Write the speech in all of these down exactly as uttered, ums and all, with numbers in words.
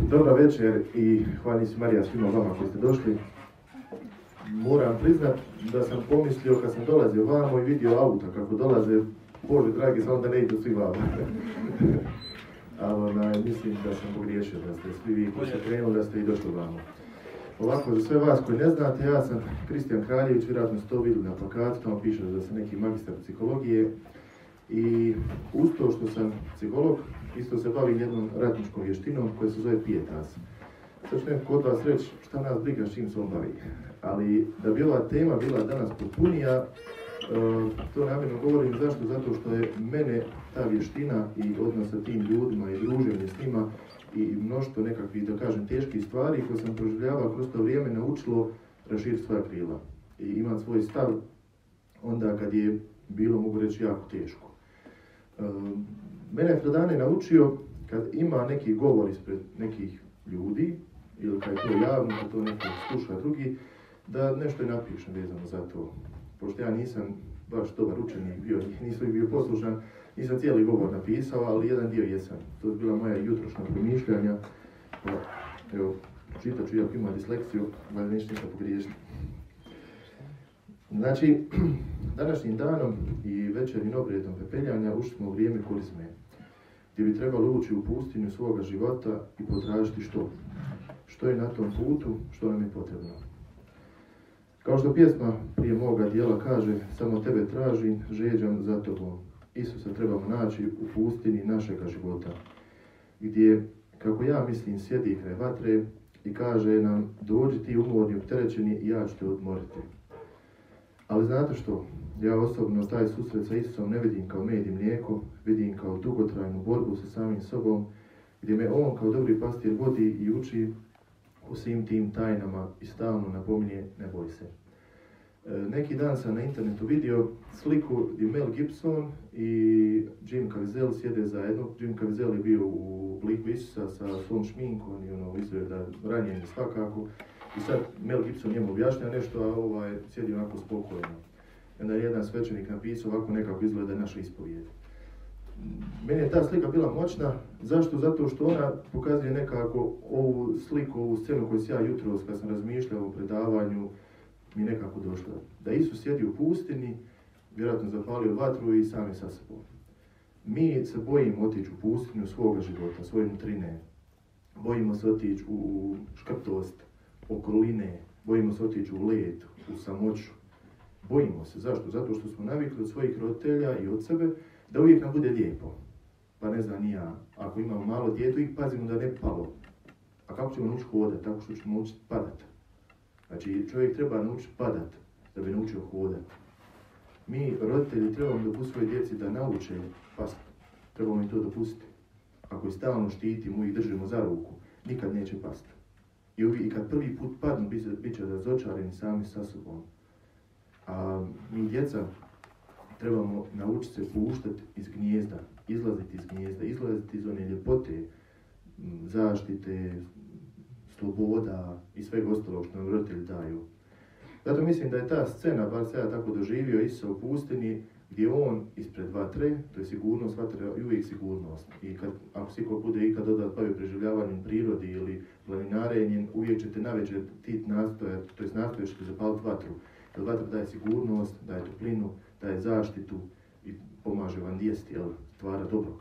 Dobra večer i hvala si Marija svima vama koji ste došli. Moram priznat da sam pomislio kad sam dolazio vamo i vidio auta kako dolaze, Bože dragi, samo da ne idu svi vamo. Ali onaj, mislim da sam pogriješio, da ste svi vi koji ste krenuli, da ste i došli vamo. Ovako, za sve vas koji ne znate, ja sam Kristijan Kraljević, vjerojatno ste to vidjeli na plakatu, tamo piše da sam neki magistar psihologije. I uz to što sam psiholog, isto se bavim jednom ratničkom vještinom koja se zove pijetas. Sad ću nekako od vas reći šta nas briga s čim se on bavi. Ali da bi ova tema bila danas potpunija, to namjerno govorim zašto? Zato što je mene ta vještina i odnos sa tim ljudima i druženje s njima i mnoštvo nekakvih, da kažem, teških stvari koje sam proživljavao kroz to vrijeme naučilo raširiti svoja krila. I imam svoj stav onda kad je bilo, mogu reći, jako teško. Mene je Fradane naučio kad ima neki govor ispred nekih ljudi ili kad je to javno, kad to neko sluša drugi, da nešto i napišem vezano za to. Pošto ja nisam baš dobar učenik bio, nisam bio poslušan, nisam cijeli govor napisao, ali jedan dio jesam. To je bila moja jutrošnja promišljanja. Pa, evo, čitat ću, iako ima disleksiju, ali neću ništa pogriješiti. Znači, današnjim danom i večernjim obredom pepeljanja ušli smo u vrijeme korizme, gdje bi trebalo ući u pustinju svoga života i potražiti što? Što je na tom putu, što nam je potrebno. Kao što pjesma prije moga dijela kaže, samo tebe tražim, žeđam za tobom. Isusa trebamo naći u pustinji našega života, gdje, kako ja mislim, sjedi kraj vatre i kaže nam, dođi ti umorni, opterećeni i ja ću te odmoriti. Ali znate što, ja osobno taj susret sa Isusom ne vidim kao med i mlijeko, vidim kao dugotrajnu borbu sa samim sobom, gdje me on kao dobri pastir vodi i uči u svim tim tajnama i stalno napominje ne boj se. E, neki dan sam na internetu vidio sliku gdje Mel Gibson i Jim Caviezel sjede zajedno. Jim Caviezel je bio u liku Isusa sa svom šminkom i ono izgleda ranjen svakako. I sad Mel Gibson njemu objašnja nešto, a ovaj sjedi onako spokojno. I onda je jedan svećenik napisao ovako nekako izgleda naša ispovijed. Meni je ta slika bila moćna. Zašto? Zato što ona pokazuje nekako ovu sliku, ovu scenu koju sam ja jutros kad sam razmišljao o predavanju mi nekako došla. Da Isus sjedi u pustinji, vjerojatno zapalio vatru i sam je sa sobom. Mi se bojimo otići u pustinju svoga života, svoje nutrine. Bojimo se otići u škrtost, okoline, bojimo se otići u led, u samoću. Bojimo se. Zašto? Zato što smo navikli od svojih roditelja i od sebe da uvijek nam bude lijepo. Pa ne znam ni ja, ako imamo malo dijete, ih pazimo da ne palo. A kako ćemo naučiti hodati? Tako što ćemo naučiti padat. Znači, čovjek treba naučiti padat da bi naučio hodati. Mi, roditelji, trebamo dopustiti svojoj djeci da nauče pasti. Trebamo im to dopustiti. Ako ih stalno štitimo i držimo za ruku, nikad neće pasti. I, I kad prvi put padnu, bit će razočarani sami sa sobom. A mi, djeca, trebamo naučiti se puštati iz gnijezda, izlaziti iz gnijezda, izlaziti iz one ljepote, zaštite, sloboda i svega ostalog što nam roditelji daju. Zato mislim da je ta scena, bar se ja tako doživio, Isusa u pustinji, gdje on ispred vatre, to je sigurnost, vatra je uvijek sigurnost. I kad, ako si ko bude ikad dodat bavio preživljavanjem prirodi ili planinarenjem, uvijek ćete navečer ti nastojati, to je nastojati ćete zapaliti vatru. Jer vatra daje sigurnost, daje toplinu, daje zaštitu i pomaže vam jesti, jel, stvara dobrog.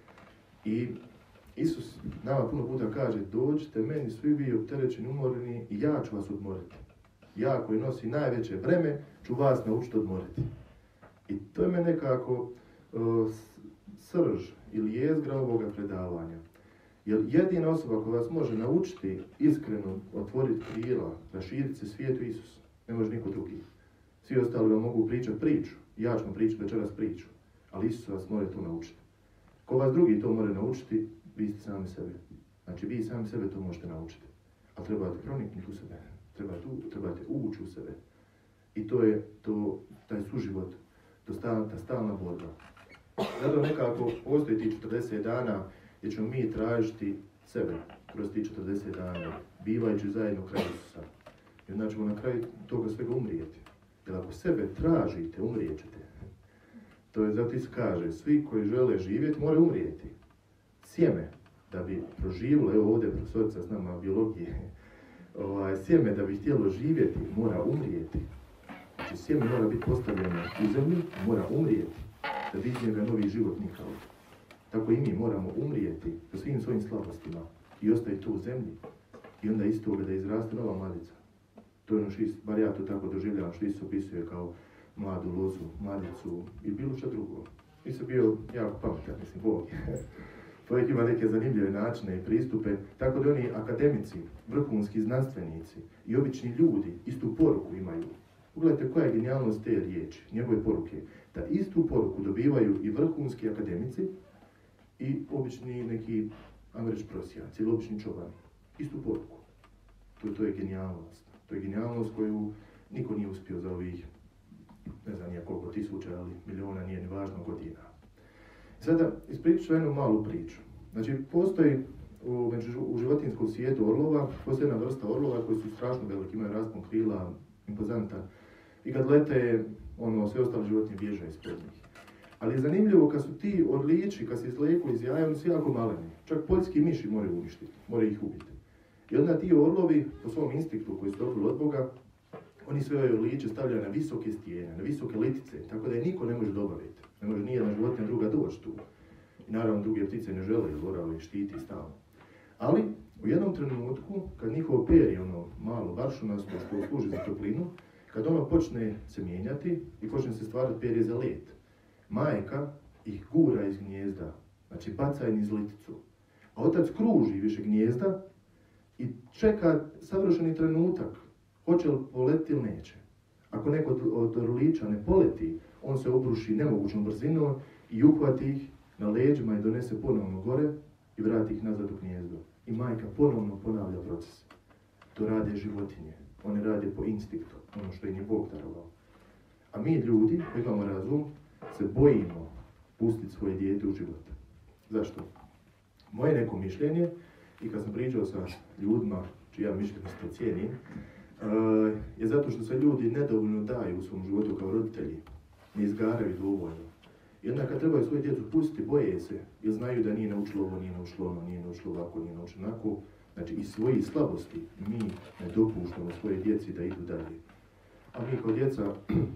I Isus nama puno puta kaže, dođite meni svi vi opterećeni, umoreni i ja ću vas odmoriti. Ja koji nosi najveće breme ću vas naučiti odmoriti. I to je me nekako uh, srž ili jezgra ovoga predavanja. Jer jedina osoba koja vas može naučiti iskreno otvoriti krila, raširiti se svijetu Isus, ne može niko drugi. Svi ostali vam mogu pričati priču, ja ću vam pričati večeras priču, ali Isus vas mora to naučiti. Ko vas drugi to mora naučiti, vi ste sami sebe. Znači vi sami sebe to možete naučiti. Ali trebate proniknuti u sebe, trebate, trebate ući u sebe. I to je to, taj suživot, to stalna, ta stalna borba. Zato nekako postoji ti četrdeset dana gdje ćemo mi tražiti sebe kroz ti četrdeset dana, bivajući zajedno kraj Isusa. I onda ćemo na kraju toga svega umrijeti. Jer ako sebe tražite, umrijet ćete. To je zato Isus kaže, svi koji žele živjeti moraju umrijeti. Sjeme da bi proživjelo, evo ovdje profesorica s nama biologije, ovaj, sjeme da bi htjelo živjeti mora umrijeti. Znači sjeme mora biti postavljeno u zemlji, mora umrijeti da bi iz njega novi život nikao. Tako i mi moramo umrijeti po svim svojim slabostima i ostaviti tu u zemlji i onda iz toga da izraste nova mladica. To je ono što, bar ja to tako doživljavam, što Isus opisuje kao mladu lozu, mladicu i bilo što drugo. Isus bio jako pametan, mislim, Bog. Čovjek ima neke zanimljive načine i pristupe, tako da oni akademici, vrhunski znanstvenici i obični ljudi istu poruku imaju. Pogledajte koja je genijalnost te riječi, njegove poruke. Da istu poruku dobivaju i vrhunski akademici i obični neki, ajmo reći, prosjaci ili obični čobani. Istu poruku. To, to je genijalnost. To je genijalnost koju niko nije uspio za ovih, ne znam nije koliko tisuća, ali miliona, nije ni važno, godina. Sada ispričat ću jednu malu priču. Znači, postoji u, u životinjskom svijetu orlova, postoji jedna vrsta orlova koji su strašno veliki, imaju raspon krila, impozantan. I kad lete, ono, sve ostale životinje bježe ispod njih. Ali je zanimljivo kad su ti orlići, kad se izleku iz jaja, oni su jako maleni. Čak poljski miši moraju uništiti, moraju ih ubiti. I onda ti orlovi, po svom instinktu koji su dobili od Boga, oni sve ove orliće stavljaju na visoke stijene, na visoke litice, tako da je niko ne može dobaviti. Ne može nijedna životinja druga doći tu. I naravno druge ptice ne žele, jer orao ih štiti stalno. Ali u jednom trenutku, kad njihovo perje, ono malo baršunasto što služi za toplinu, kad ono počne se mijenjati i počne se stvarati perje za let, majka ih gura iz gnijezda, znači baca je niz liticu. A otac kruži više gnijezda i čeka savršeni trenutak, hoće li poleti ili neće. Ako neko od orlića ne poleti, on se obruši nemogućom brzinom i uhvati ih na leđima i donese ponovno gore i vrati ih nazad u gnijezdo. I majka ponovno ponavlja proces. To rade životinje. One rade po instinktu, ono što im je Bog darovao. A mi ljudi, koji imamo razum, se bojimo pustiti svoje dijete u život. Zašto? Moje neko mišljenje, i kad sam pričao sa ljudima, čiji ja mišljenje to cijenim, Uh, je zato što se ljudi nedovoljno daju u svom životu kao roditelji, ne izgaraju dovoljno. I onda kad trebaju svoje djecu pustiti, boje se, jer znaju da nije naučilo ovo, nije naučilo ono, nije naučilo ovako, nije naučilo onako. Znači, iz svojih slabosti mi ne dopuštamo svoje djeci da idu dalje. A mi kao djeca,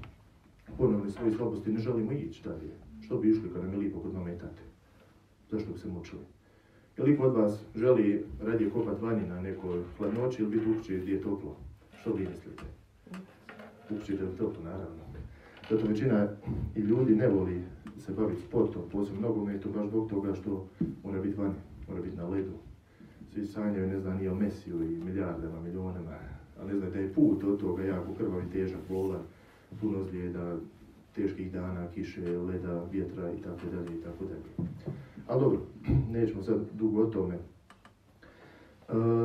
ponovno iz svojih slabosti ne želimo ići dalje. Što bi išli kad nam je lipo kod mame i tate? Zašto bi se mučili? Je li od vas želi radije kopat vani na nekoj hladnoći ili biti u kući gdje je toplo? Što vi mislite? Učite u toplu, naravno. Zato većina i ljudi ne voli se baviti sportom, posebno nogometom, baš zbog toga što mora biti vani, mora biti na ledu. Svi sanjaju, ne znam, nije o Mesiju i milijardama, milionama, ali ne znam da je put od toga jako krvav i težak, bolan, puno ozljeda, teških dana, kiše, leda, vjetra i tako dalje i tako dalje. Ali dobro, nećemo sad dugo o tome. Uh,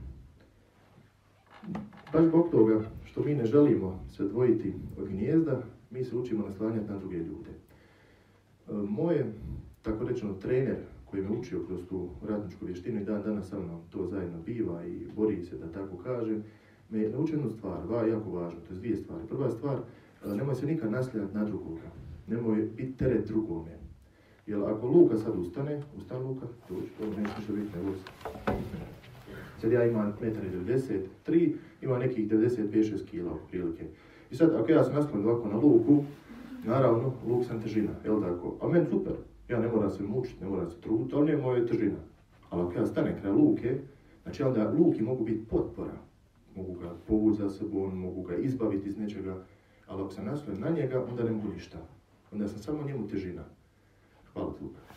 Baš zbog toga što mi ne želimo se odvojiti od gnijezda, mi se učimo naslanjati na druge ljude. E, moj, tako rečeno, trener koji me učio kroz tu ratničku vještinu i dan danas sa mnom to zajedno biva i bori se, da tako kažem, me je naučio jednu stvar, va, jako važno, to je dvije stvari. Prva stvar, nemoj se nikad naslanjati na drugoga, nemoj biti teret drugome. Jer ako Luka sad ustane, ustane Luka, dođi, to neće ništa biti, nego se. Sad ja imam jedan metar devedeset tri, ima nekih devedeset pet šest kila u prilike. I sad, ako ja sam nasklanjen ovako na Luku, naravno, Luk sam težina, jel tako? A meni super, ja ne moram se mučiti, ne moram se truditi, ali nije moja težina. Ali ako ja stanem kraj Luke, znači onda Luki mogu biti potpora. Mogu ga povući za sobom, mogu ga izbaviti iz nečega, ali ako sam nasklanjen na njega, onda ne mogu ništa. Onda sam samo njemu težina. Hvala ti, Luka.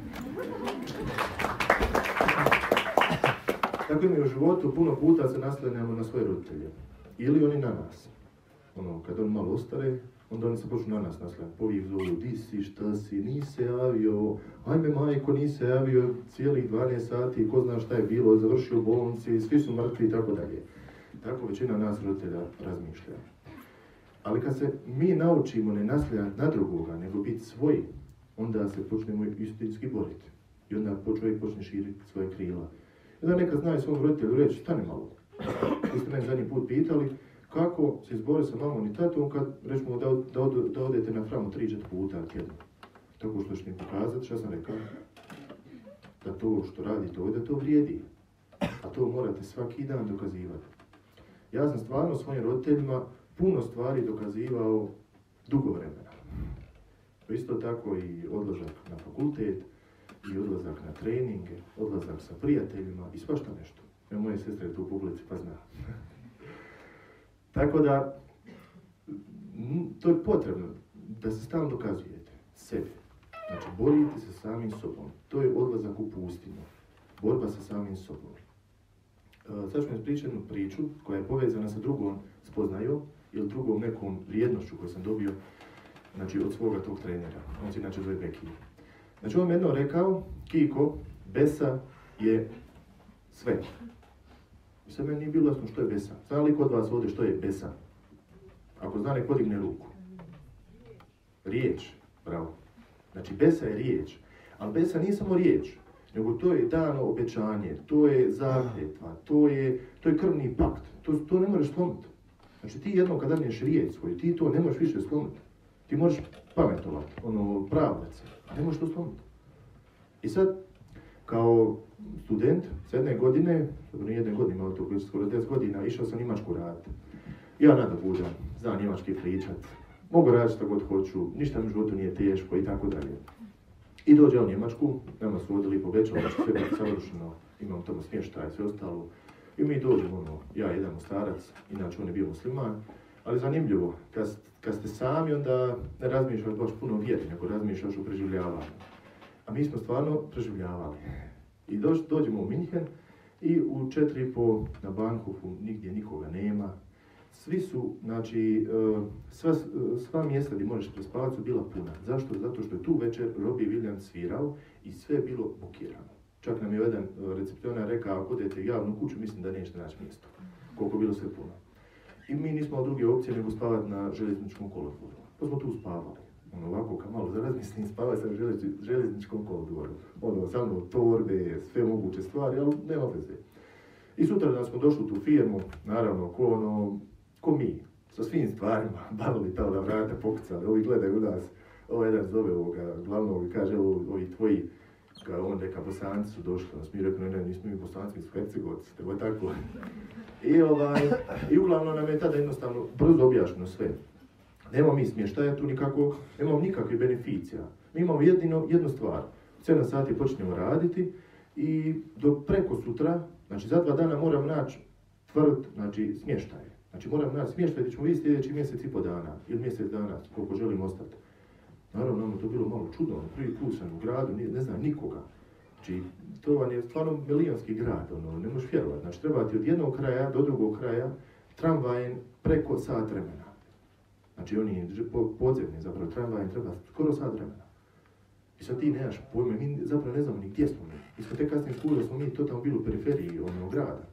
Tako mi u životu puno puta se naslanjamo na svoje roditelje. Ili oni na nas. Ono, kad on malo ostare, onda oni se počnu na nas naslanjati. Povijek zovu, di si, šta si, nisi se javio, ajme majko, nisi se javio cijelih dvanaest sati, ko zna šta je bilo, završio u bolnici, svi su mrtvi i tako dalje. Tako većina nas roditelja razmišlja. Ali kad se mi naučimo ne naslanjati na drugoga, nego biti svoji, onda se počnemo istinski boriti. I onda čovjek počne širiti svoje krila. I onda nekad zna i svom roditelju reći, stani malo. Vi ste meni zadnji put pitali kako se izbori sa mamom i tatom kad rećemo da, da, da odete na framu tri četiri puta tjedno. Tako što ćete mi pokazati, šta sam rekao? da to što radite ovdje, da to vrijedi. A to morate svaki dan dokazivati. Ja sam stvarno svojim roditeljima puno stvari dokazivao dugo vremena. Isto tako i odlazak na fakultet, i odlazak na treninge, odlazak sa prijateljima i svašta nešto. Evo moje sestre je tu u publici pa zna. Tako da, to je potrebno da se stalno dokazujete sebi. Znači, borite se samim sobom. To je odlazak u pustinju. Borba sa samim sobom. Uh, sad ću vam ispričati jednu priču koja je povezana sa drugom spoznajom ili drugom nekom vrijednošću koju sam dobio, znači, od svoga tog trenera. On se inače zove Beki. Znači, on mi jedno rekao, Kiko, besa je sve. I sad meni nije bilo jasno što je besa. Zna li kod vas ovdje što je besa? Ako zna, nek podigne ruku. Riječ, bravo. Znači, besa je riječ. Ali besa nije samo riječ, nego to je dano obećanje, to je zakletva, to je, to je krvni pakt. To, to ne možeš slomiti. Znači, ti jednom kad dadneš riječ svoju, ti to ne možeš više slomiti. Ti možeš pametovati, ono, pravdati se, a ne možeš to slomiti. I sad, kao student, s jedne godine, dobro nije jedne godine, imao to skoro deset godina, išao sam Njemačku raditi. Ja nada budem, znam njemački pričat, mogu raditi što god hoću, ništa mi u životu nije teško i tako dalje. I dođe u Njemačku, nama su vodili po Beču, znači sve bilo savršeno, imam tamo smještaj, sve ostalo. I mi dođemo, ono, ja jedan starac, inače on je bio musliman, ali zanimljivo, kad, kad ste sami, onda ne razmišljaš baš puno vjeri, nego razmišljaš o preživljavanju. A mi smo stvarno preživljavali. I dođ, dođemo u Minhen i u četiri i po na Bahnhofu nigdje nikoga nema. Svi su, znači, sva, sva mjesta gdje možeš prespavati su bila puna. Zašto? Zato što je tu večer Robbie Williams svirao i sve je bilo bukirano. Čak nam je jedan recepcionar rekao, ako odete u javnu kuću, mislim da nećete naći mjesto. Koliko je bilo sve puno. I mi nismo od druge opcije nego spavati na željezničkom kolodvoru. Pa smo tu spavali. Ono, ovako, kad malo zarazmislim, spavati sam na željezničkom kolodvoru. Ono, sa mnom torbe, sve moguće stvari, ali nema veze. I sutra da smo došli u tu firmu, naravno, ko ono, ko mi, sa svim stvarima, bavili tamo da vrata pokucali, ovi gledaju u nas, ovo jedan zove ovoga glavnog i kaže, ovi tvoji, kao on reka, Bosanci su došli, nas mi rekli, ne, nismo mi Bosanci, mi su Hercegovci, tako je tako. I, ovaj, I uglavnom nam je tada jednostavno brzo objašnjeno sve. Nemamo mi smještaja tu nikako, nemamo nikakve beneficija. Mi imamo jedino, jednu stvar, u sedam sati počnemo raditi i do preko sutra, znači za dva dana moram naći tvrd, znači smještaj. Znači moram naći smještaj gdje ćemo vidjeti sljedeći mjesec i po dana, ili mjesec dana, koliko želim ostati. Naravno, nam je to bilo malo čudno, prvi put sam u gradu, ne, ne znam nikoga. Znači, to vam je stvarno milijonski grad, ono, ne možeš vjerovati. Znači, treba ti od jednog kraja do drugog kraja tramvajem preko sat vremena. Znači, oni podzemni, zapravo, tramvajem treba skoro sat vremena. I sad ti nemaš pojma, mi zapravo ne znamo ni gdje smo mi. Mi smo tek kasnije skuli da smo mi totalno bili u periferiji onog grada.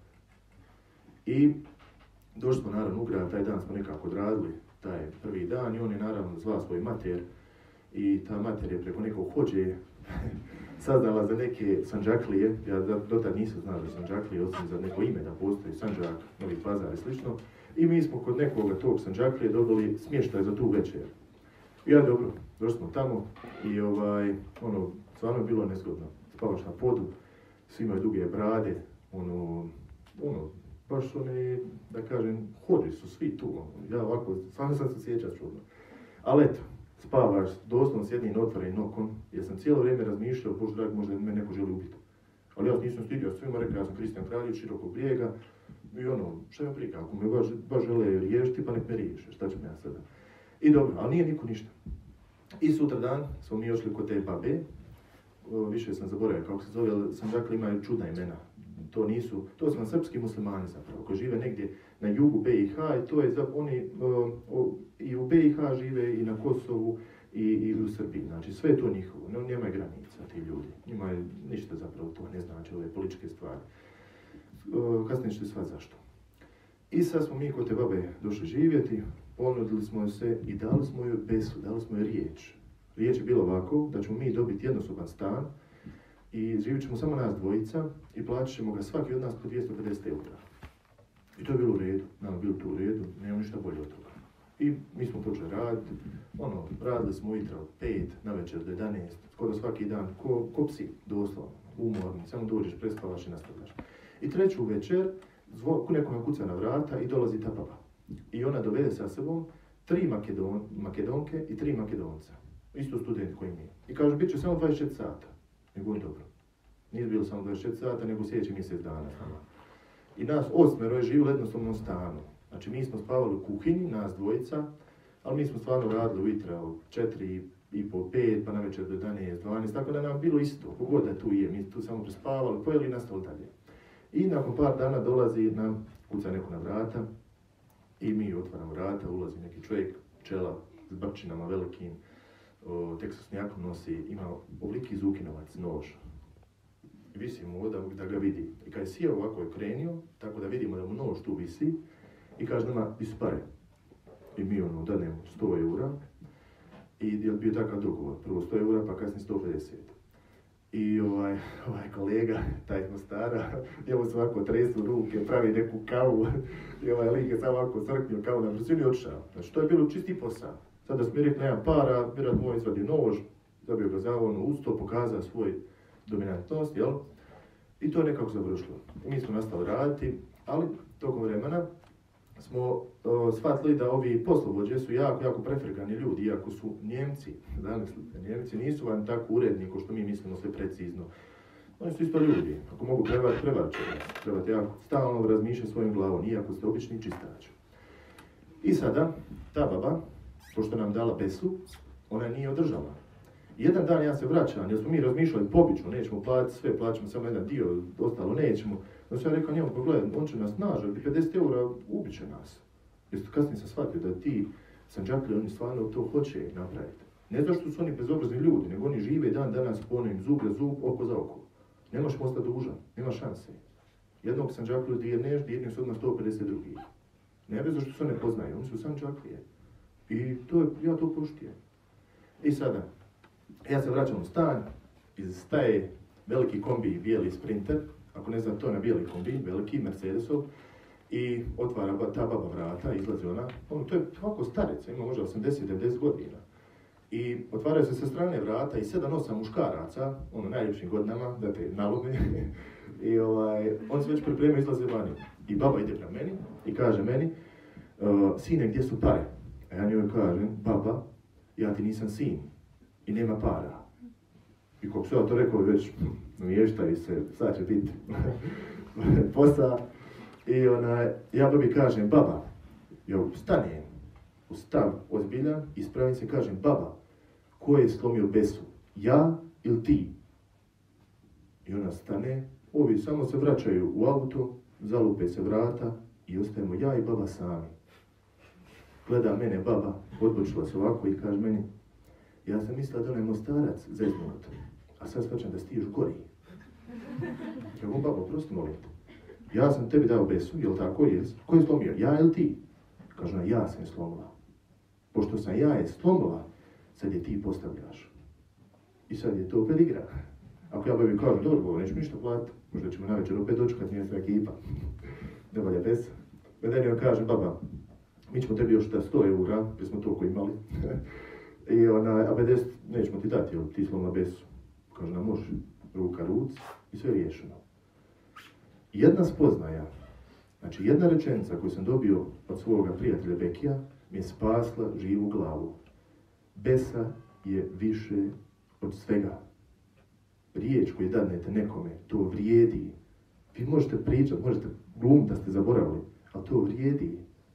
I došli smo naravno u grad, taj dan smo nekako odradili taj prvi dan i on je naravno zvao svoj mater i ta mater je preko nekog hođe saznala za neke Sandžaklije, ja dotad nisam znao za Sandžaklije, osim za neko ime da postoji Sandžak, Novi Pazar i slično. I mi smo kod nekoga tog Sandžaklije dobili smještaj za tu večer. I ja dobro, došli smo tamo i ovaj, ono, stvarno je bilo nezgodno. Spavaš na podu, svi imaju duge brade, ono, ono, baš one, da kažem, hođe su svi tu, ono, ja ovako, stvarno sam se sjećao čudno. Ali eto, spavaš doslovno s jednim otvorenim okom, jer sam cijelo vrijeme razmišljao, bože dragi, možda me neko želi ubiti. Ali ja nisam stidio svima, rekao, ja sam Kristijan Kraljić, Širokog Brijega, i ono, šta me prika, ako me baš, baš žele riješiti, pa nek me riješe, šta ću me ja sada. I dobro, ali nije niko ništa. I sutra dan smo mi ošli kod te babe, o, više sam zaboravio kako se zove, ali sam dakle imaju čudna imena. To nisu, to su nam srpski muslimani zapravo, koji žive negdje na jugu B i H i to je za, oni o, o, i u B i H žive i na Kosovu i, i u Srbiji. Znači sve je to njihovo, no, nema granica ti ljudi, njima je ništa zapravo to ne znači ove političke stvari. O, kasnije ćete shvatiti zašto. I sad smo mi kod te babe došli živjeti, ponudili smo se i dali smo joj besu, dali smo joj riječ. Riječ je bila ovako, da ćemo mi dobiti jednosoban stan i živit ćemo samo nas dvojica i plaćat ćemo ga svaki od nas po dvjesto pedeset eura. I to je bilo u redu, nama je bilo to u redu, nema ništa bolje od toga. I mi smo počeli raditi, ono, radili smo ujutro od pet, navečer do jedanaest, skoro svaki dan, ko, ko psi, doslovno. umorni, samo dođeš, prespavaš i nastavljaš. I treću večer, zvon, nekome kuca na vrata i dolazi ta baba. I ona dovede sa sobom tri Makedon, Makedonke i tri Makedonca. Isto student koji mi. I kaže, bit će samo dvadeset četiri sata. I govorim, dobro. Nije bilo samo dvadeset četiri sata, nego sljedeći mjesec dana. I nas osmero je živjelo u jednostavnom stanu. Znači, mi smo spavali u kuhinji, nas dvojica, ali mi smo stvarno radili ujutro od četiri i po, pet, pa na večer do jedanaest, dvanaest, tako da nam bilo isto. Kogod da tu je, mi tu samo prespavali, pojeli i nastavili dalje. I nakon par dana dolazi nam, kuca neko na vrata, i mi otvaramo vrata, ulazi neki čovjek, čela s brčinama velikim, o, teksasnjakom nosi, ima ovoliki zukinovac, nož. I visi mu da, da ga vidi. I kad je sjeo ovako je krenio, tako da vidimo da mu nož tu visi, i kaže nama, ispare. I mi ono dadnemo sto eura, i je bio takav dogovor, prvo sto eura, pa kasnije sto pedeset. I ovaj, ovaj kolega, taj iz Mostara, njemu se ovako tresu ruke, pravi neku kavu, i ovaj lik je samo ovako crknio kavu na brzinu i odšao. Znači, to je bilo čisti posao. Sada smo mi rekli, nemam para, vjerojatno moj izvadio nož, zabio ga zavonu uz to, pokazao svoj dominantnost, jel? I to je nekako završilo. I mi smo nastavili raditi, ali tokom vremena smo o, shvatili da ovi poslovođe su jako, jako prefrkani ljudi, iako su Njemci, zamislite, Njemci nisu vam tako uredni ko što mi mislimo sve precizno. Oni su isto ljudi, ako mogu prevariti, prevarit će vas. Trebate jako stalno razmišljati svojim glavom, iako ste obični čistač. I sada, ta baba, pošto nam dala besu, ona je nije održala. Jedan dan ja se vraćam, jer smo mi razmišljali pobično, nećemo platiti sve, plaćamo samo jedan dio, ostalo nećemo. Onda sam ja rekao njemu, pogledaj, on će nas nađati, pedeset eura ubit će nas. Jer kasnije sam shvatio da ti Sandžaklije, oni stvarno to hoće napraviti. Ne zašto su oni bezobrazni ljudi, nego oni žive dan danas po onim zub za zub, oko za oko. Nemaš postati dužan, nema šanse. Jednog Sandžakliju dirneš, dirneš odmah sto pedeset drugih. Ne bez zašto se ne poznaju, oni su Sandžaklije. I to je, ja to poštijem. I sada, ja se vraćam u stan, iz staje veliki kombi, bijeli Sprinter, ako ne znam, to je na bijeli kombi, veliki Mercedesov, i otvara ta baba vrata, izlazi ona, ono, to je ovako starica, ima možda osamdeset do devedeset godina. I otvaraju se sa strane vrata i sedam osam muškaraca, ono, najljepšim godinama, da te nalome, i ovaj, on se već priprema, izlaze vani. I baba ide prema meni i kaže meni, uh, sine, gdje su pare? A ja njoj kažem, baba, ja ti nisam sin i nema para. I kako se ja to rekao, već mještaj se, sad će biti posao. I ona, ja babi kažem, baba, ja ustanem u stav ozbiljan, ispravim se, kažem, baba, ko je slomio besu, ja ili ti? I ona stane, ovi samo se vraćaju u auto, zalupe se vrata i ostajemo ja i baba sami. Gleda mene baba, odbočila se ovako i kaže meni, ja sam mislila da onaj Mostarac zeznut, a sad shvaćam da si ti još gori. Ja govorim, babo, prosti molim te. Ja sam tebi dao besu, jel tako, jes? Ko je slomio, ja ili ti? Kaže ona, ja sam je slomila. Pošto sam ja je slomila, sad je ti postavljaš. I sad je to opet igra. Ako ja babi kažem, dobro, babo, neću ništa platiti, možda ćemo na večer opet doći kad nije sve ekipa. Ne valja besa. Veden joj kaže, baba, mi ćemo tebi još da sto eura, jer smo toliko imali. I ona, a pedeset nećemo ti dati, jel ti slomila besu. Kaže nam, može, ruka, ruc i sve riješeno. Jedna spoznaja, znači jedna rečenica koju sam dobio od svoga prijatelja Bekija, mi je spasla živu glavu. Besa je više od svega. Riječ koju dadnete nekome, to vrijedi. Vi možete pričati, možete glumiti da ste zaboravili, ali to vrijedi.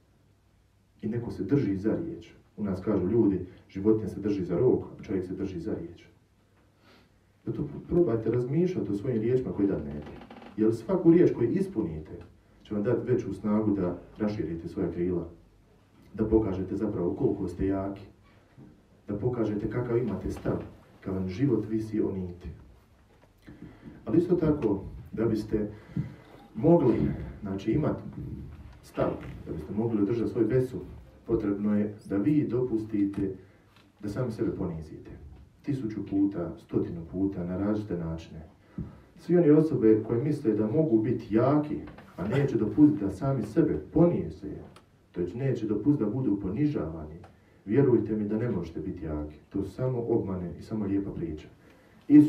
I neko se drži za riječ. U nas kažu ljudi, životinja se drži za rog, a čovjek se drži za riječ. Zato probajte razmišljati o svojim riječima koje dadnete. Jer svaku riječ koju ispunite će vam dati veću snagu da raširite svoja krila. Da pokažete zapravo koliko ste jaki. Da pokažete kakav imate stav, kad vam život visi o niti. Ali isto tako, da biste mogli, znači, imati stav, da biste mogli održati svoj besu, potrebno je da vi dopustite da sami sebe ponizite. Tisuću puta, stotinu puta, na različite načine. Svi oni osobe koje misle da mogu biti jaki, a neće dopustiti da sami sebe ponize, to je neće dopustiti da budu ponižavani, vjerujte mi da ne možete biti jaki. To su samo obmane i samo lijepa priča. Isus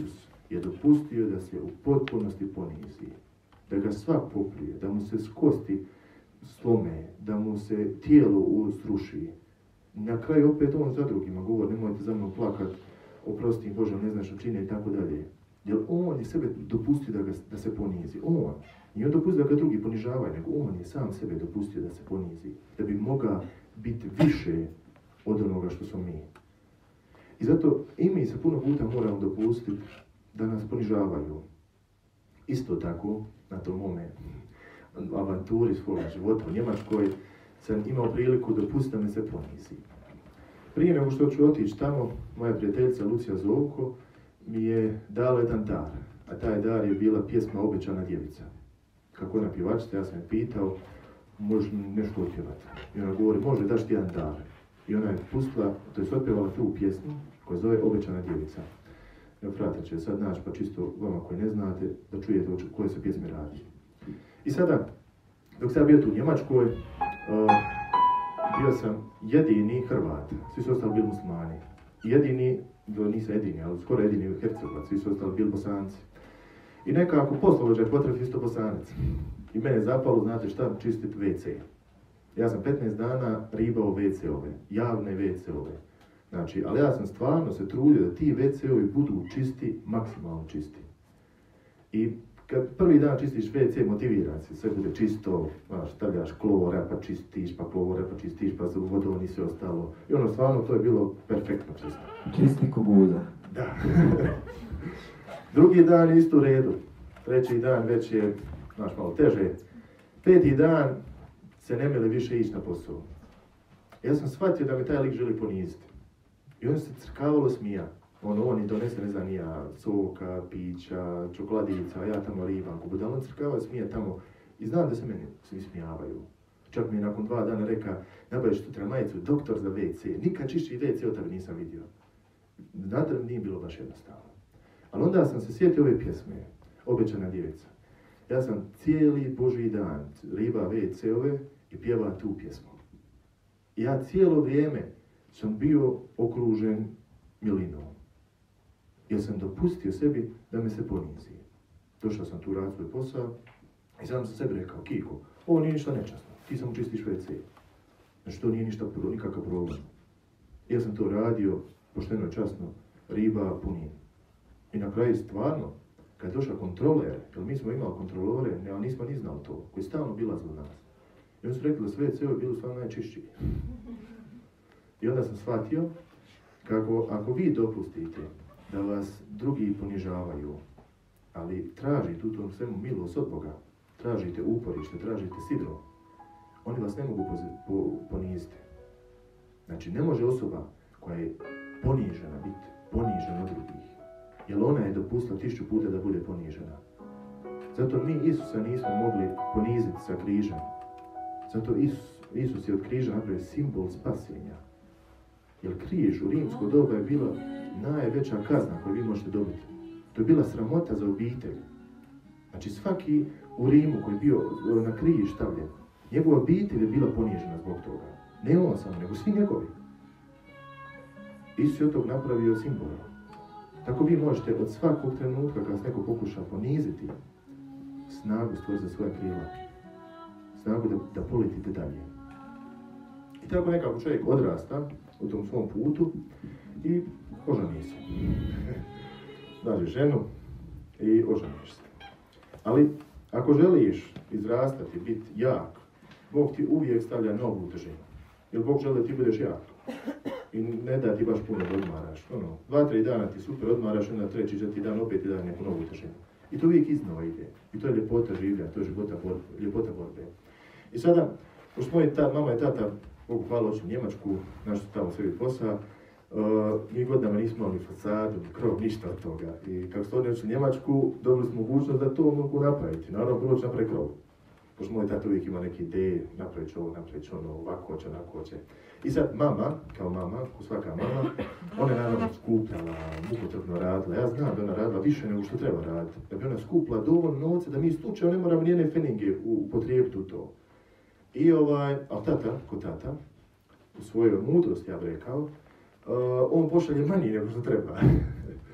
je dopustio da se u potpunosti ponizi, da ga svak poplije, da mu se s kosti slome, da mu se tijelo ustruši. Na kraju opet on za drugima govori, nemojte za mnom plakat, oprosti Bože, ne znaš što čine i tako dalje. Jer on je sebe dopustio da, ga, da se ponizi. On. Nije on dopustio da ga drugi ponižavaju, nego on je sam sebe dopustio da se ponizi. Da bi mogao biti više od onoga što smo mi. I zato i mi se puno puta moramo dopustiti da nas ponižavaju. Isto tako, na tom mome avanturi svoga života u Njemačkoj, sam imao priliku dopustiti da me se ponizi. Prije nego što ću otići tamo, moja prijateljica Lucija Zovko mi je dala jedan dar, a taj dar je bila pjesma Obećana djevica. Kako ona pjevačica, ja sam je pitao, može nešto otpjevati. I ona govori, može, daš ti jedan dar. I ona je pustila, to je otpjevala tu pjesmu koja zove Obećana djevica. Evo, frate će sad naći, pa čisto vama koji ne znate, da čujete o koje se pjesme radi. I sada, dok sam bio tu u Njemačkoj, uh, bio sam jedini Hrvat, svi su ostali bili muslimani. Jedini, do nisam jedini, ali skoro jedini Hercegovac, svi su ostali bili Bosanci. I nekako poslovođaj potrebi isto Bosanac. I mene je zapalo, znate šta, čistiti ve ce. Ja sam petnaest dana ribao ve ce-ove, javne ve ce-ove. Znači, ali ja sam stvarno se trudio da ti ve ce-ovi budu čisti, maksimalno čisti. I kad prvi dan čistiš ve ce, motiviran si, sve bude čisto, znaš, stavljaš klora pa čistiš, pa klora pa čistiš, pa za vodom i sve ostalo. I ono stvarno, to je bilo perfektno čisto. Čisti ko Buda. Da. Drugi dan isto u redu. Treći dan već je, znaš, malo teže. Peti dan se ne mele više ići na posao. Ja sam shvatio da me taj lik želi poniziti. I on se crkavalo smija. Ono, on i donese, ne znam, nija, soka, pića, čokoladica, a ja tamo ribam. Da on crkava smija tamo i znam da se meni svi smijavaju. Čak mi je nakon dva dana reka, nabaviš sutra majicu, doktor za ve ce. Nikad čišći ve ce od tebe nisam vidio. Znate da nije bilo baš jednostavno. Ali onda sam se sjetio ove pjesme, Obećana djevica. Ja sam cijeli Božji dan riba ve ce-ove i pjeva tu pjesmu. I ja cijelo vrijeme sam bio okružen milinom. Jer sam dopustio sebi da me se ponizi. Došao sam tu raditi svoj posao i sam sam sebi rekao, Kiko, ovo nije ništa nečasno, ti samo čistiš ve ce. Znači to nije ništa, nikakav problem. Ja sam to radio, pošteno i časno, riba punim. I na kraju stvarno, kad je došao kontroler, jer mi smo imali kontrolore, ali nismo ni znali to, koji stalno bilaze od nas. I oni su rekli da sve ve ce-ovi bili stvarno najčišći. I onda sam shvatio kako ako vi dopustite da vas drugi ponižavaju, ali tražite u tom svemu milost od Boga, tražite uporište, tražite sidro, oni vas ne mogu po, poniziti. Znači, ne može osoba koja je ponižena biti ponižena od drugih, jer ona je dopustila tisuću puta da bude ponižena. Zato mi Isusa nismo mogli poniziti sa križem. Zato Isus, Isus je od križa napravio simbol spasenja. Jer križ u rimsko doba je bila najveća kazna koju vi možete dobiti. To je bila sramota za obitelj. Znači svaki u Rimu koji je bio na križ stavljen, njegova obitelj je bila ponižena zbog toga. Ne on samo, nego svi njegovi. Isus je od tog napravio simbol. Tako vi možete od svakog trenutka kad vas neko pokuša poniziti, snagu stvoriti za svoje krila. Snagu da, da poletite dalje. I tako nekako čovjek odrasta u tom svom putu i oženi se. Nađe ženu i oženiš se. Ali ako želiš izrastati, biti jak, Bog ti uvijek stavlja novu težinu. Jer Bog želi da ti budeš jak. I ne da ti baš puno da odmaraš. Ono, dva, tri dana ti super odmaraš, onda treći, četiri dan opet ti daje neku novu težinu. I to uvijek iznova ide. I to je ljepota življa, to je života, ljepota borbe. I sada, pošto moja ta, mama i tata, Bogu hvala, oču u Njemačku, našli su tamo sebi posao, uh, mi godinama nismo imali fasadu, krov, ništa od toga. I kako su oni oču u Njemačku, dobili smo mogućnost da to mogu napraviti. Naravno, prvo će napraviti krov. Pošto moj tata uvijek ima neke ideje, napravit će ovo, napravit će ono, ovako će, onako će. I sad mama, kao mama, kao svaka mama, ona je naravno skupljala, mukotrpno radila. Ja znam da ona radila više nego što treba raditi. Da bi ona skupila dovoljno novca da mi slučajno ne moramo njene feninge upotrijebiti u to. I ovaj, ali tata, ko tata, u svojoj mudrosti, ja bih rekao, uh, on pošalje manje nego što treba.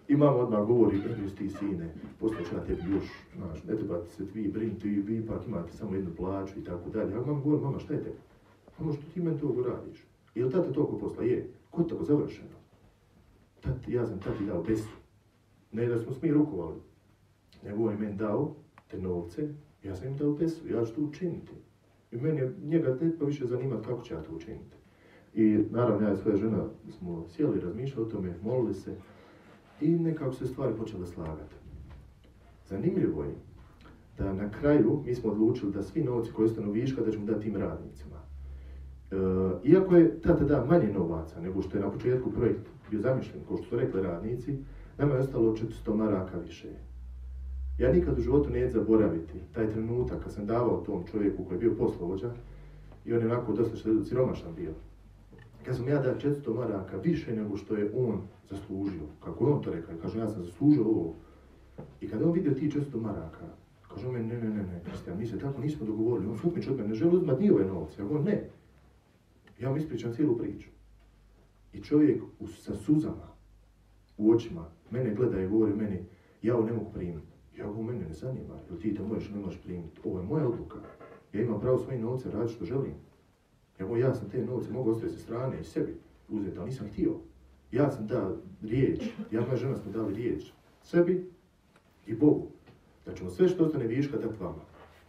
I mama odmah govori, jesi ti sine, poslije ću ja tebi još, znaš, ne trebate se vi brinuti, vi ipak imate samo jednu plaću i tako dalje. A mama govori, mama šta je tebi? Mama što ti meni toliko radiš? I li tata toliko posla? Je. Ko je tako završeno? Tati, ja sam tati dao besu. Ne da smo s mi rukovali. Nego on je meni dao te novce, ja sam im dao besu, ja ću to učiniti. I meni je njega netko više zanimati kako će ja to učiniti. I naravno, ja i svoja žena smo sjeli, razmišljali o tome, molili se i nekako se stvari počele slagati. Zanimljivo je da na kraju mi smo odlučili da svi novci koji ostanu viška da ćemo dati tim radnicima. E, iako je tata da manje novaca nego što je na početku projekt bio zamišljen, kao što su rekli radnici, nama je ostalo četiristo maraka više. Ja nikad u životu neću zaboraviti taj trenutak kad sam davao tom čovjeku koji je bio poslovođa i on je onako dosta siromašan bio. Kad sam ja dao četiristo maraka više nego što je on zaslužio, kako je on to rekao, kaže ja sam zaslužio ovo. I kada on vidio ti četiristo maraka, kaže on meni ne, ne, ne, ne, Kristijan, mi se tako nismo dogovorili, on Fukmić od mene ne želi uzmat ni ove novce, ja govorim ne. Ja mu ispričam cijelu priču. I čovjek sa suzama u očima mene gleda i govori meni, ja ovo ne mogu primiti. Ja govorim, mene ne zanima, jel ti to možeš, ne možeš primiti. Ovo je moja odluka. Ja imam pravo svojim novce raditi što želim. Ja govorim, ja sam te novce mogu ostaviti sa strane i sebi uzeti, ali nisam htio. Ja sam dao riječ, ja i moja žena smo dali riječ sebi i Bogu. Da ćemo sve što ostane viška dati vama.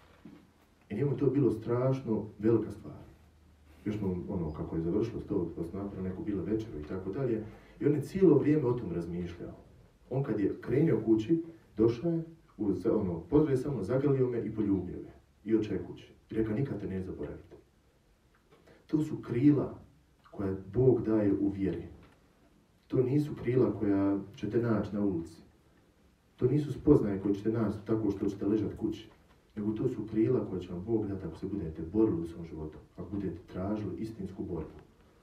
I njemu to bilo strašno velika stvar. Još smo, ono, kako je završilo s to, pa smo napravili neku bilo večeru i tako dalje. I on je cijelo vrijeme o tom razmišljao. On kad je krenio kući, došao je, uz, ono, pozdravio samo, zagrlio me i poljubio me. I očeo kući. I rekao, nikad te ne zaboravite. To su krila koja Bog daje u vjeri. To nisu krila koja ćete naći na ulici. To nisu spoznaje koje ćete naći tako što ćete ležati kući. Nego to su krila koje će vam Bog dati ako se budete borili u svom životu. Ako budete tražili istinsku borbu.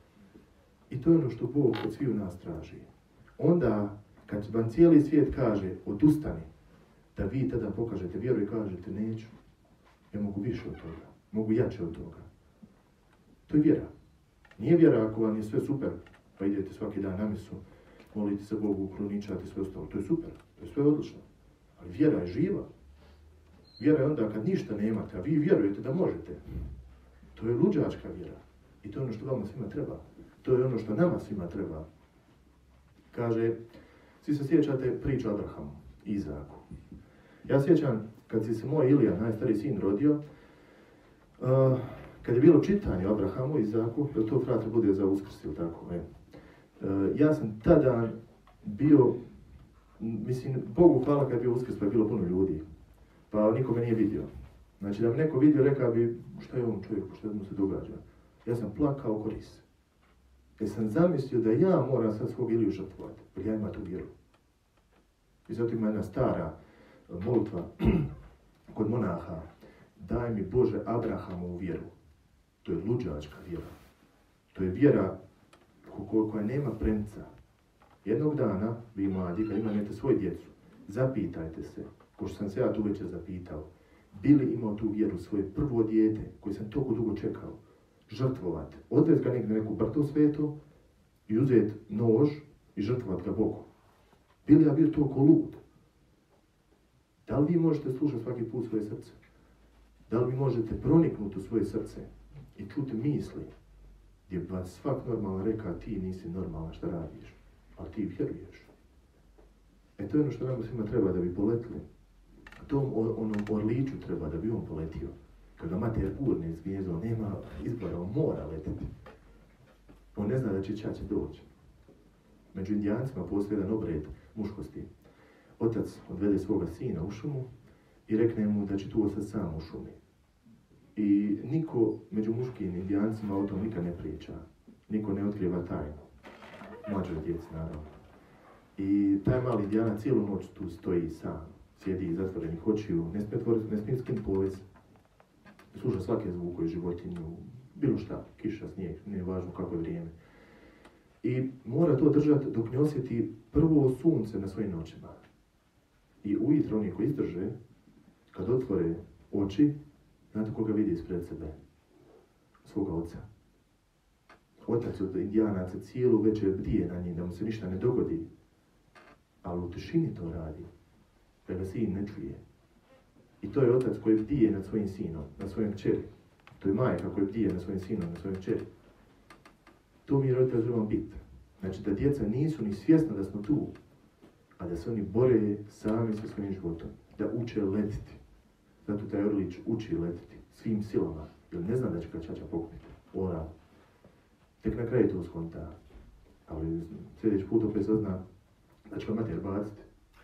I to je ono što Bog od svih nas traži. Onda, kad vam cijeli svijet kaže, odustani, da vi tada pokažete vjeru i kažete, neću. Ja mogu više od toga. Mogu jače od toga. To je vjera. Nije vjera ako vam je sve super, pa idete svaki dan na misu, molite se Bogu, kroničate sve ostalo. To je super. To je sve odlično. Ali vjera je živa. Vjera je onda kad ništa nemate, a vi vjerujete da možete. To je luđačka vjera. I to je ono što vama svima treba. To je ono što nama svima treba. Kaže, svi se sjećate priču o Abrahamu i Izaku. Ja sjećam kad si se moj Ilija, najstariji sin, rodio, uh, kad je bilo čitanje o Abrahamu i Izaku, jer to frate bude za Uskrs ili tako, ne? Uh, ja sam tada bio, mislim, Bogu hvala kad je bio Uskrs, pa je bilo puno ljudi. Pa niko me nije vidio. Znači da me neko vidio, rekao bi, šta je ovom čovjeku, šta mu se događa? Ja sam plakao ko ris. Jer sam zamislio da ja moram sad svog Iliju žrtvovati, jer ja imam tu vjeru. I zato ima jedna stara molitva kod monaha, daj mi Bože Abrahamovu vjeru. To je luđačka vjera. To je vjera ko- koja nema premca. Jednog dana, vi mladi, kad imate svoju djecu, zapitajte se, ko što sam se ja tu večer zapitao, bi li imao tu vjeru svoje prvo dijete, koje sam toliko dugo čekao, žrtvovati, odvesti ga negdje na neku brdo sveto i uzeti nož i žrtvovati ga Bogu. Bi li ja bio toliko lud? Da li vi možete slušati svaki put svoje srce? Da li vi možete proniknuti u svoje srce i čuti misli gdje bi vas svak normalno rekao ti nisi normalna šta radiš, ali ti vjeruješ. E to je ono što nam svima treba da bi poletili. Tom onom orliću treba da bi on poletio. Kad ga mater urne zvijezdo, nema izbora, on mora letiti. On ne zna da će čače doći. Među Indijancima postoji jedan obred muškosti. Otac odvede svoga sina u šumu i rekne mu da će tu ostati sam u šumi. I niko među muškim Indijancima o tom nikad ne priča. Niko ne otkriva tajnu. Mlađoj djeci, naravno. I taj mali Indijanac cijelu noć tu stoji sam. Sjedi zatvorenih očiju, ne smije otvoriti, ne smije skiniti povez. Sluša svake zvuke životinju, bilo šta, kiša, snijeg, nije važno kako je vrijeme. I mora to držati dok ne osjeti prvo sunce na svojim očima. I ujutro oni koji izdrže, kad otvore oči, znate koga vidi ispred sebe? Svoga oca. Otac od Indijanaca cijelu večer bdije na njih, da mu se ništa ne dogodi. ali u tišini to radi, da ga sin ne čuje. I to je otac koji bdije nad svojim sinom, nad svojim kćeri. To je majka koji bdije nad svojim sinom, nad svojim kćeri. To mi roditelji trebamo biti. Znači da djeca nisu ni svjesna da smo tu, a da se oni bore sami sa svojim životom, da uče letiti. Zato taj orlić uči letiti svim silama, jer ne zna da će ga čača pokupiti. Ona. Tek na kraju to skonta. Ali sljedeći put opet sazna da će ga mater baciti.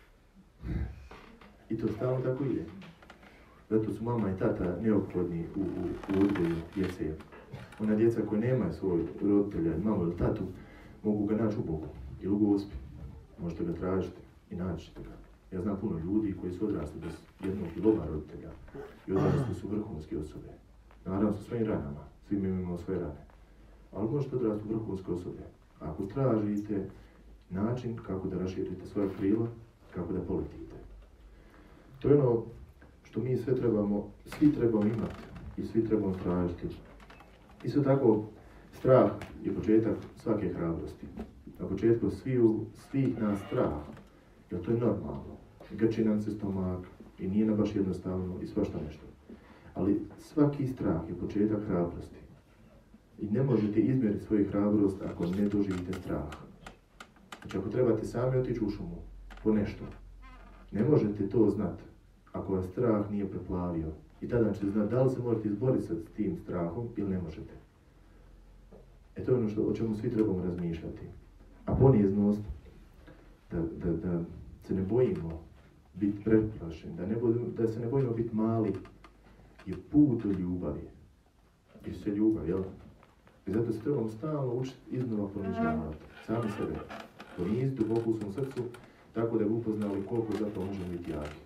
I to stalno tako ide. Zato su mama i tata neophodni u, u, u odgoju djece. Ona djeca koja nemaju svoj roditelja, mamu ili tatu, mogu ga naći u Bogu ili u Gospi. Možete ga tražiti i naći ćete ga. Ja znam puno ljudi koji su odrasli bez jednog ili oba roditelja i odrasli su vrhunske osobe. Naravno sa svojim ranama, svi mi imamo svoje rane. Ali možete odrasti vrhunske osobe. Ako tražite način kako da raširite svoje krila, kako da poletite. To je ono što mi sve trebamo, svi trebamo imati i svi trebamo tražiti. Isto tako, strah je početak svake hrabrosti. Na početku sviju, svih nas strah, jer to je normalno. Grči nam se stomak i nije nam baš jednostavno i svašta nešto. Ali svaki strah je početak hrabrosti. I ne možete izmjeriti svoju hrabrost ako ne doživite strah. Znači ako trebate sami otići u šumu po nešto, ne možete to znati ako vas strah nije preplavio. I tada ćete znati da li se možete izboriti s tim strahom ili ne možete. E to je ono što, o čemu svi trebamo razmišljati. A poniznost, da, da, da se ne bojimo biti preplašeni, da, ne budemo, da se ne bojimo biti mali, je put do ljubavi. I sve ljubav, jel? I zato se trebamo stalno učiti iznova ponižavati, sami sebe. Poniziti duboko u svom srcu, tako da bi upoznali koliko zapravo možemo biti jaki.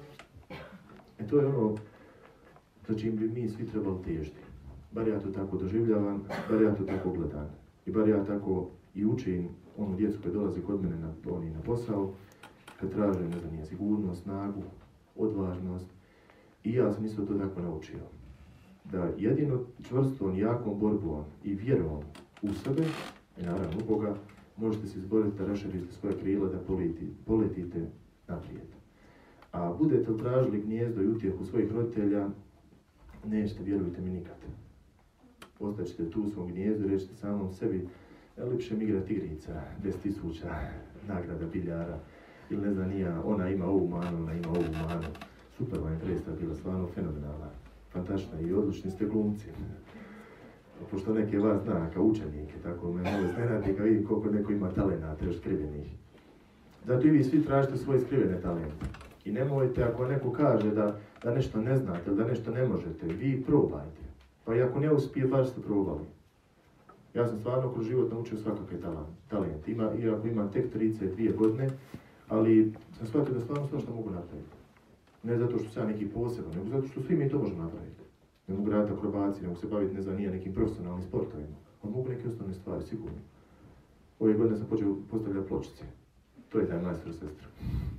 E to je ono za čim bi mi svi trebali težiti. Bar ja to tako doživljavam, bar ja to tako gledam. I bar ja tako i učim onu djecu koja dolazi kod mene na, oni na posao, kad traže, ne znam, nije sigurnost, snagu, odvažnost. I ja sam isto to tako naučio. Da jedino čvrstom, jakom borbom i vjerom u sebe, i naravno u Boga, možete se izboriti da raširite svoje krila, da poleti, poletite naprijed. A budete li tražili gnijezdo i utjehu svojih roditelja, nećete, vjerujte mi, nikad. Ostaćete tu u svom gnijezdu i rećete samom sebi, ljepše mi igrati igrica, deset tisuća nagrada biljara, ili ne znam nija, ona ima ovu manu, ona ima ovu manu. Super vam je predstava bila, stvarno fenomenalna, fantastična i odlični ste glumci. Pošto neke vas zna kao učenike, tako me malo iznenadi kad vidim koliko neko ima talenata još skrivenih. Zato i vi svi tražite svoje skrivene talente. I nemojte, ako neko kaže da, da nešto ne znate ili da nešto ne možete, vi probajte. Pa i ako ne uspije, baš ste probali. Ja sam stvarno kroz život naučio svakakve talente. Ima, iako imam tek trideset dvije godine, ali sam shvatio da stvarno sve što mogu napraviti. Ne zato što sam ja neki poseban, nego zato što svi mi to možemo napraviti. Ne mogu raditi akrobaciju, ne mogu se baviti, ne znam, nije nekim profesionalnim sportovima. Ali mogu neke osnovne stvari, sigurno. Ove godine sam počeo postavljati pločice. To je taj majstor sestra.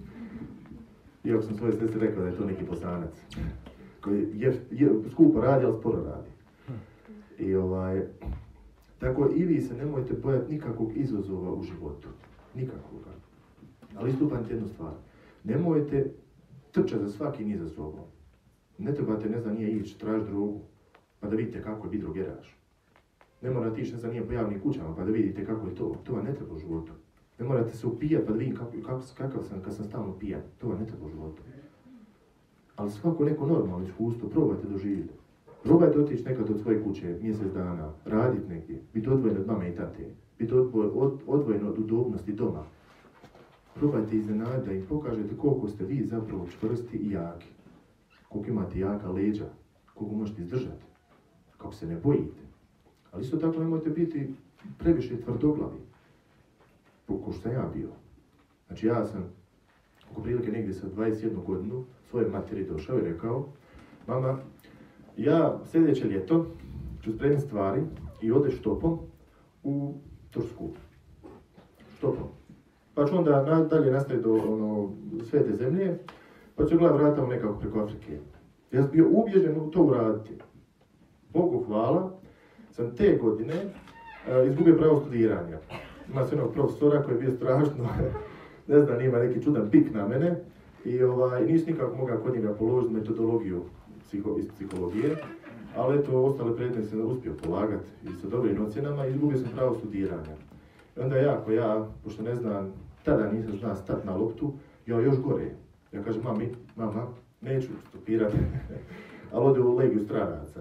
Iako sam svoje sestre rekao da je to neki bosanac. Koji je, je skupo radi, ali sporo radi. I ovaj... Tako i vi se nemojte bojati nikakvog izazova u životu. Nikakvoga. Ali istupajte jednu stvar. Nemojte trčati za svakim izazovom. Ne trebate, ne znam, nije ići, traži drogu, pa da vidite kako je biti drogeraš. Ne morate ići, ne znam, nije po javnim kućama, pa da vidite kako je to. To vam ne treba u životu. Ne morate se upijati, pa da vidim kako, kako, kakav sam kad sam stalno pijan. To vam ne treba u životu. Ali svako neko normalno iskustvo probajte doživjeti. Probajte otići nekad od svoje kuće mjesec dana, raditi negdje, biti odvojeni od mame i tate, biti od, odvojeni od udobnosti doma. Probajte iznenaditi da im pokažete koliko ste vi zapravo čvrsti i jaki. Koliko imate jaka leđa, koliko možete izdržati, kako se ne bojite. Ali isto tako nemojte biti previše tvrdoglavi, ko što ja bio. Znači ja sam oko prilike negdje sa dvadeset jednu godinu svoje materi došao i rekao, mama, ja sljedeće ljeto ću spremiti stvari i odeš štopom u Tursku. Štopom. Pa ću onda dalje nastaviti do ono, Svete zemlje, pa ću gledati vratamo nekako preko Afrike. Ja sam bio ubježen u to uraditi. Bogu hvala, sam te godine uh, izgubio pravo studiranja. Ima se jednog profesora koji je bio strašno, ne znam, ima neki čudan pik na mene i ovaj, nisu nikako mogao kod njega položiti metodologiju psiho, iz psihologije, ali eto, ostale predmete sam uspio polagati i sa dobrim ocjenama i izgubio sam pravo studiranja. I onda ja, ako ja, pošto ne znam, tada nisam znao stat na loptu, ja još gore. Ja kažem, mami, mama, neću stopirati, ali ode u Legiju stranaca.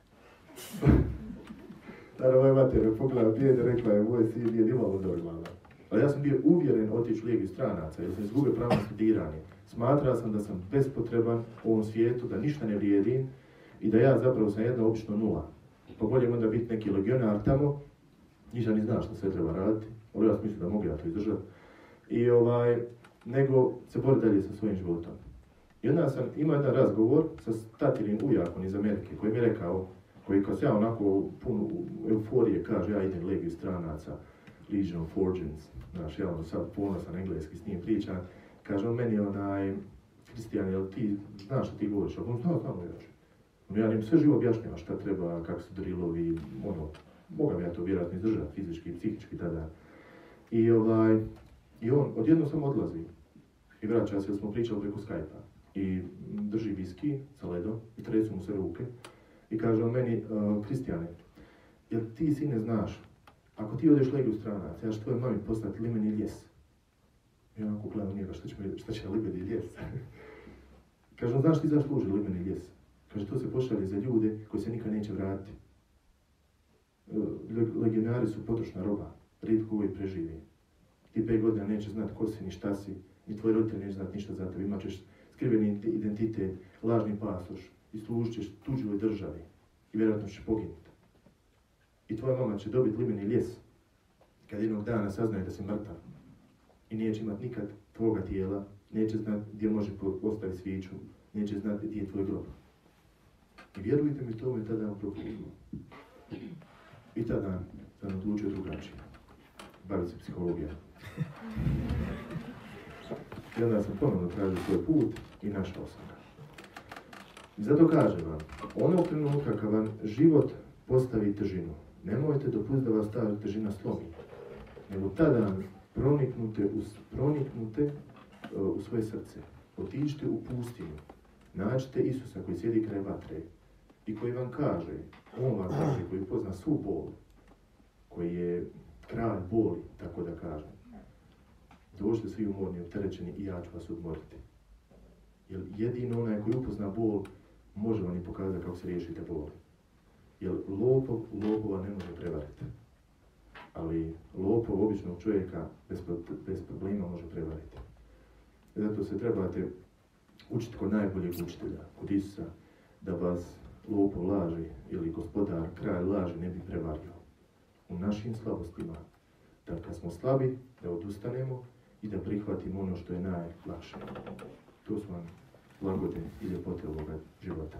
Tada moja mater me pogledala pijede, rekla je, moj sin nije nimalo doglava. Ali ja sam bio uvjeren otići u Legiju stranaca, jer sam izgubio pravo na studiranje. Smatrao sam da sam bespotreban u ovom svijetu, da ništa ne vrijedim i da ja zapravo sam jedna obično nula. Pa bolje onda biti neki legionar tamo, nisam ni znao što sve treba raditi, ali ja sam mislio da mogu ja to izdržati. I ovaj, nego se bori dalje sa svojim životom. I onda sam imao jedan razgovor sa tatinim ujakom iz Amerike, koji mi je rekao, koji kad se ja onako puno euforije kaže, ja idem Legiju stranaca, Legion of Origins, znaš, ja ono sad ponosan engleski s njim pričam, kaže on meni onaj, Kristijan, jel ti znaš što ti govoriš? On zna, znam još. Ja njim sve živo objašnjava šta treba, kako su drillovi, ono, mogam ja to vjerojatno izdržati fizički i psihički tada. I ovaj, i on odjednom samo odlazi i vraća se, jer smo pričali preko Skype-a. I drži viski sa ledom i tresu mu se ruke i kaže on meni, Kristijane, jel ti sine znaš, ako ti odeš Legiju stranaca, ja ću tvojoj mami poslati limen i ljes. I onako gledam njega, šta će, šta će limen i ljes? Kaže on, znaš ti zašto služi limen i ljes? Kaže, to se pošalje za ljude koji se nikad neće vratiti. Legionari su potrošna roba, rijetko koji preživi. Ti pet godina neće znati ko si ni šta si, ni tvoji roditelji neće znati ništa za tebe, imat ćeš skriveni identitet, lažni pasoš i služit ćeš tuđoj državi i vjerojatno ćeš poginuti. I tvoja mama će dobiti limeni ljes kad jednog dana saznaje da si mrtav i neće imat nikad tvoga tijela, neće znati gdje može ostaviti svijeću, neće znati gdje je tvoj grob. I vjerujte mi, to me tada propustilo. I tada sam odlučio drugačije. Baviti se psihologijom. I onda sam ponovno tražio svoj put i našao sam ga. I zato kažem vam, onog trenutka kad vam život postavi težinu, nemojte dopustiti da vas ta težina slomi, nego tada proniknute u, proniknute uh, u svoje srce. Otiđite u pustinju, nađite Isusa koji sjedi kraj vatre i koji vam kaže, on vam kaže, koji pozna svu bol, koji je kralj boli, tako da kažem. Dođite svi umorni, opterećeni i ja ću vas odmoriti. Jer jedino onaj koji upozna bol može vam i pokazati kako se riješite boli. Jer lopov lopova ne može prevariti. Ali lopov običnog čovjeka bez, bez problema može prevariti. I zato se trebate učiti kod najboljeg učitelja, kod Isusa, da vas lopov laži ili gospodar, kralj laži ne bi prevario. U našim slabostima, da kad smo slabi, da odustanemo i da prihvatimo ono što je najlakše. To su vam lagode i ljepote ovoga života.